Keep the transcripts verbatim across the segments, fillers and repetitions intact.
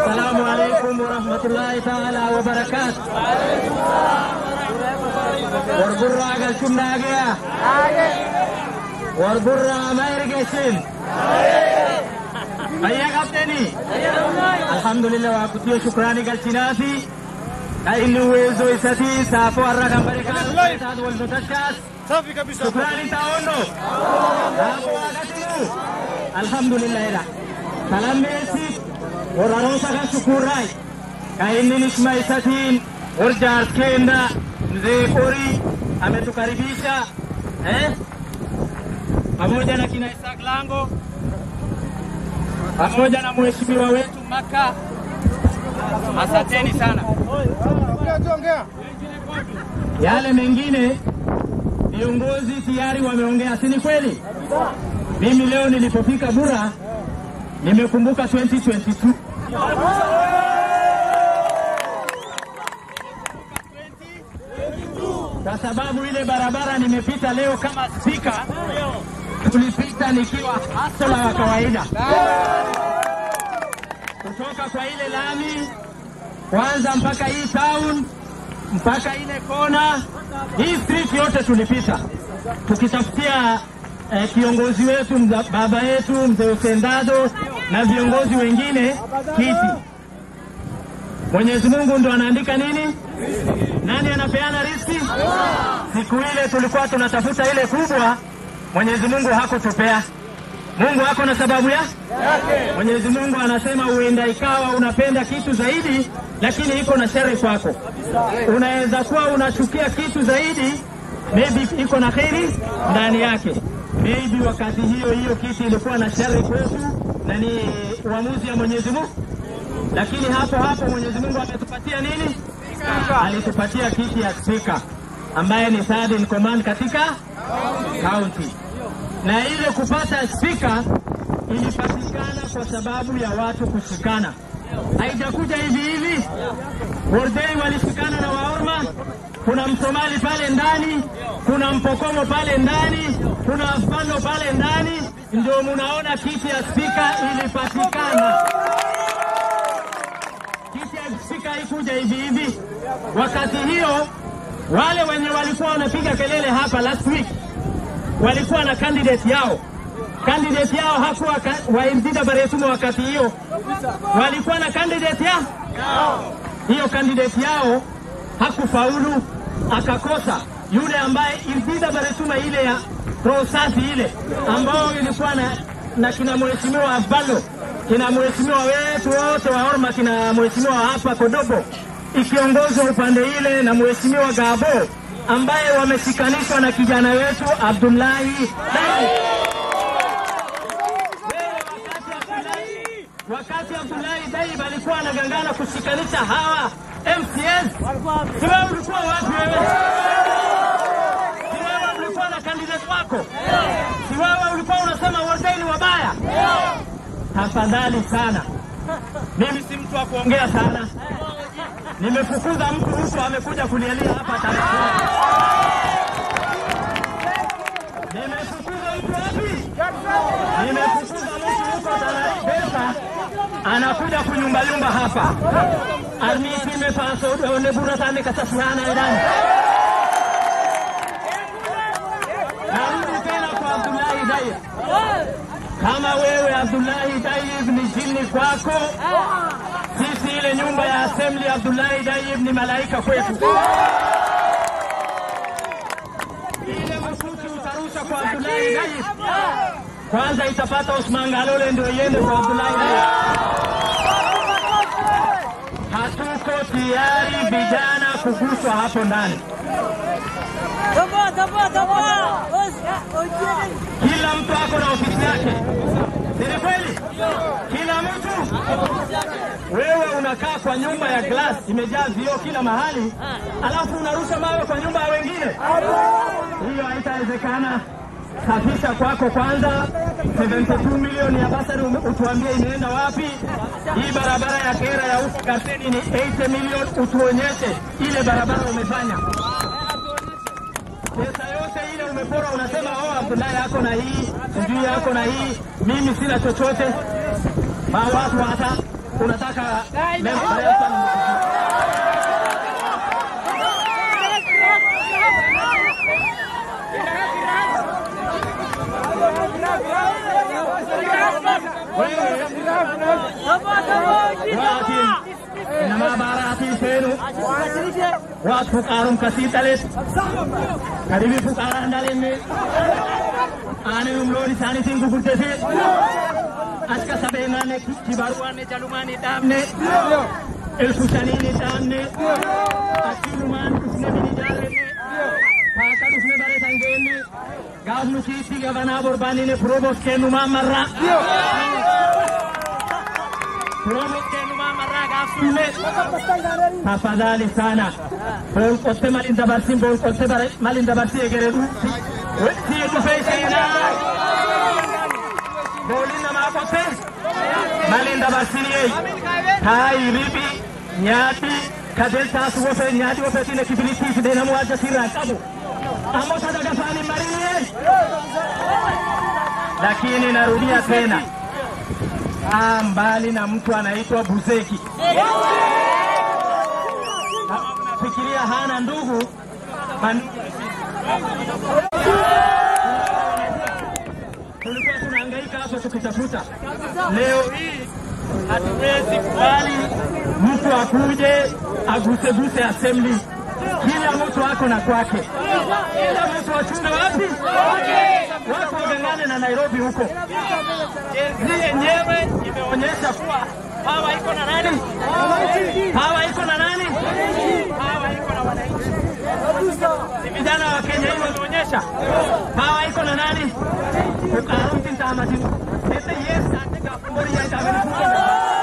Assalamu alaikum wa rahmatullahi ta'ala wa barakatuh. Warburra galchunnaagaya. Warburra amayrigesin. Ayya kapteni. Alhamdulillah wa kutia shukrani galchinati. Kaini uwezo isati safu arra kambarika al-Ustad wal-Mutashkas. Safi kabisa. Shukrani taono. Hapo wakatimu. Alhamdulillah. Salam besi. Wararosa ka shukurai. Kaini nishma isatin. Urjar kenda. Mzee Kori. Ametukaribisha. Eh? Pamoja na kina Isaac Lango. Pamoja na mheshimiwa wetu Maka. Asanteni sana. Yale mengine viongozi tayari wameongea, si ni kweli? Mimi leo nilipofika Bura nimekumbuka twenty twenty-two. Kwa sababu ile barabara nimepita leo kama spika, tulipita nikiwa hustler wa kawaida. Kutoka kwa ile lami kwanza mpaka hii town mpaka ile kona hii street yote tulipita tukitafutia eh, kiongozi wetu baba yetu mzee Usendado na viongozi wengine kiti. Mwenyezi Mungu ndo anaandika nini? Nani anapeana riziki? Siku ile tulikuwa tunatafuta ile kubwa, Mwenyezi Mungu hakutupea. Mungu hako na sababu ya yake. Mwenyezi Mungu anasema uenda ikawa unapenda kitu zaidi lakini iko na shari kwako. Unaweza kuwa unachukia kitu zaidi, maybe iko na kheri ndani yake. Maybe wakati hiyo hiyo kitu ilikuwa na shari kwetu na ni uamuzi ya Mwenyezi Mungu. Lakini hapo hapo Mwenyezi Mungu ametupatia nini? Alitupatia kiti ya speaker ambaye ni third in command katika county. Na ile kupata speaker ilipatikana kwa sababu ya watu kushikana. Haijakuja hivi hivi. Wardei walishikana na Waorma, kuna Msomali pale ndani, kuna Mpokomo pale ndani, kuna Afgano pale ndani, ndio munaona kiti ya speaker ilipatikana. Kiti ya speaker haikuja hivi hivi. Wakati hiyo wale wenye walikuwa wanapiga kelele hapa last week walikuwa na candidate yao. Candidate yao hakuwa Waimdida Baretumo wakati hiyo. Walikuwa na candidate yao. Hiyo candidate yao hakufaulu, akakosa. Yule ambaye Imdida Baretumo ile ya prosasi ile ambao ilikuwa na, na kina mheshimiwa Abalo, kina mheshimiwa wetu wote wa Orma, kina mheshimiwa hapa Kodobo, ikiongozwa upande ile na mheshimiwa Gabo ambaye wameshikanishwa na kijana wetu Abdullahi Dai. Wakati Abdullahi Dai alikuwa anagangana kushikanisha hawa M C S, wewe ulikuwa wapi wewe? Si wewe ulikuwa na candidate wako? Si wewe ulikuwa unasema wote ni wabaya? Tafadhali sana. Mimi si mtu wa kuongea sana. Nimefukuza mtu huko amekuja kunialia hapa tarehe. Nimefukuza mtu wapi? Nimefukuza mtu huko tarehe pesa anakuja kunyumba yumba hapa. Armisi imepaso ole Bura sana kasafana ndani. Narudi tena kwa Abdullahi Dai. Kama wewe Abdullahi Dai ni jini kwako, sisi ile nyumba ya assembly Abdullahi Dai ni malaika kwetu. Ile masuti utarusha kwa Abdullahi Dai, kwanza itapata Osman Galole ndio iende kwa Abdullahi Dai. Hatuko tayari vijana kuguswa hapo ndani. Tapa, tapa, tapa. Kila mtu ako na ofisi yake. Ni kweli? Kila mtu. Wewe unakaa kwa nyumba ya glass imejaa vioo kila mahali, alafu unarusha mawe kwa nyumba ya wengine. Hiyo haitawezekana. Safisha kwako kwanza. seventy-two milioni ya basari utuambie inaenda wapi? Hii barabara ya Kera ya huko Kaseni ni eighty milioni, utuonyeshe ile barabara umefanya. Pesa yote ile umepora unasema oh Abdullahi yako na hii, sijui yako na hii, mimi sina chochote. Ma watu hata unataka member sana. Nama barati senu wat fukarum kasitalet karibi fukara andalemme ane umlori sani singu kurtese aska sabengane kibaruane jalumani damne el fusanini damne akiluman usne bini jalenne paka usne bare sangene gavnu kiti gavana borbani ne probos kenu mamarra probos kenu mamarra gafune tafadhali sana bol kotte malinda barsin bol kotte malinda barsi egeredu wetti tufeina bolina ma kotte malinda barsini tai ribi nyati kadel tasu wofe nyati wofe tine kibiriti fidena muaja sirra kabu amo sadaka fani marie lakini narudia tena mbali na mtu anaitwa Buzeki. Fikiria hana ndugu tulikuwa tunahangaika hapo tukitafuta. Leo hii hatuwezi kubali mtu akuje aguse guse assembly. Kila mtu wako na kwake. Kila mtu wachunga wapi? Wako wagangane na Nairobi huko. Jezi yenyewe imeonyesha kuwa hawa iko na nani? Hawa iko na nani? Hawa iko na wananchi. Si vijana wa Kenya hiyo wameonyesha. Hawa iko na nani? Kukarunti ntamati. Ete yes ateka kumbori ya itabeni kumbori.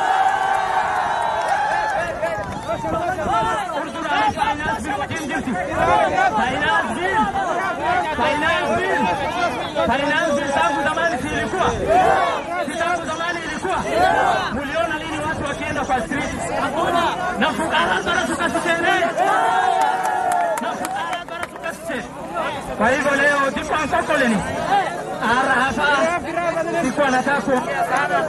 Finance bill wajin jirti. Finance bill. Finance bill. Finance bill tangu zamani si ilikuwa. Si tangu zamani ilikuwa. Muliona lini watu wakienda kwa street? Na fukara bara tukasitene. Na fukara bara tukasitene. Kwa hivyo leo tuko ankokoleni. Ara hapa sikuwa nataka kuongea sana.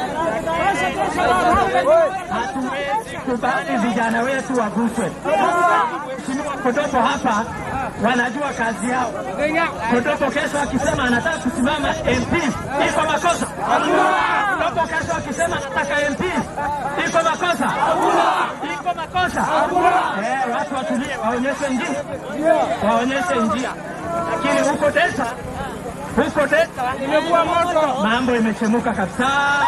Hatuwezi kubali vijana wetu waguswe. Mheshimiwa Kodopo hapa wanajua kazi yao. Kodopo kesho akisema anataka kusimama M P, iko makosa. Kodopo kesho akisema anataka M P, iko makosa. Iko makosa. Eh, watu watulie, waonyeshe njia. Waonyeshe njia. Lakini huko Delta huko Delta imekuwa moto. Mambo imechemuka kabisa.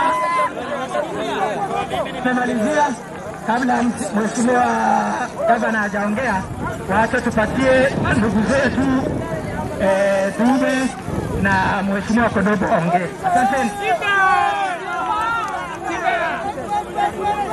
Tumemalizia kabla mheshimiwa gavana hajaongea, wacha tupatie ndugu zetu eh Dube na mheshimiwa Kodopo ongee. Asante.